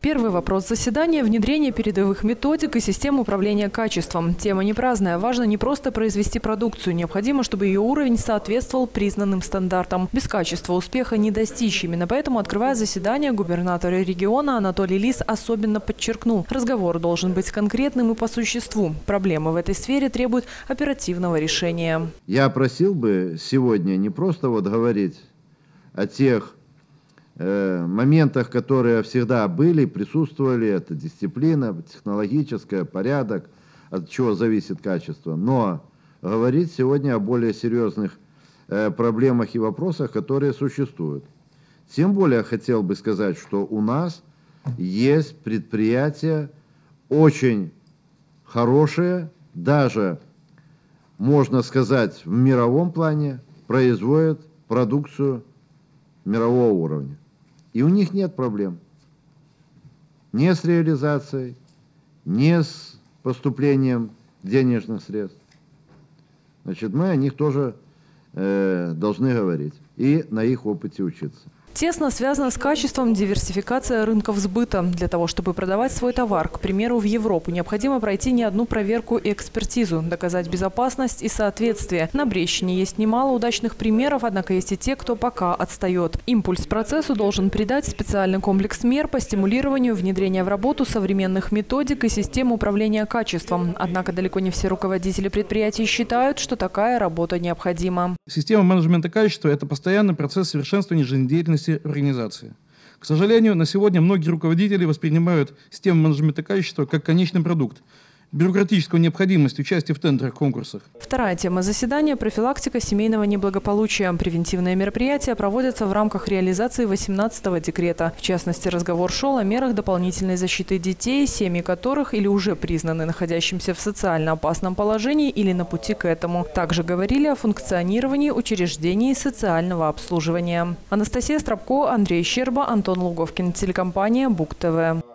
Первый вопрос заседания – внедрение передовых методик и систем управления качеством. Тема не праздная. Важно не просто произвести продукцию. Необходимо, чтобы ее уровень соответствовал признанным стандартам. Без качества успеха не достичь. Именно поэтому, открывая заседание, губернатор региона Анатолий Лис особенно подчеркнул. Разговор должен быть конкретным и по существу. Проблемы в этой сфере требуют оперативного решения. Я просил бы сегодня не просто говорить о тех моментах, которые всегда были, присутствовали, это дисциплина, технологическая, порядок, от чего зависит качество, но говорить сегодня о более серьезных проблемах и вопросах, которые существуют. Тем более хотел бы сказать, что у нас есть предприятия очень хорошие, даже, можно сказать, в мировом плане производят продукцию мирового уровня. И у них нет проблем ни с реализацией, ни с поступлением денежных средств. Значит, мы о них тоже должны говорить и на их опыте учиться. Тесно связано с качеством диверсификация рынков сбыта. Для того, чтобы продавать свой товар, к примеру, в Европу, необходимо пройти не одну проверку и экспертизу, доказать безопасность и соответствие. На Брестщине есть немало удачных примеров, однако есть и те, кто пока отстает. Импульс процессу должен придать специальный комплекс мер по стимулированию внедрения в работу современных методик и систем управления качеством. Однако далеко не все руководители предприятий считают, что такая работа необходима. Система менеджмента качества – это постоянный процесс совершенствования жизнедеятельности организации. К сожалению, на сегодня многие руководители воспринимают систему менеджмента качества как конечный продукт, бюрократическую необходимость участия в тендерах, конкурсах. Вторая тема заседания – профилактика семейного неблагополучия. Превентивные мероприятия проводятся в рамках реализации 18-го декрета. В частности, разговор шел о мерах дополнительной защиты детей, семьи которых или уже признаны находящимся в социально опасном положении или на пути к этому. Также говорили о функционировании учреждений социального обслуживания. Анастасия Стропко, Андрей Щерба, Антон Луговкин. Телекомпания БУК ТВ.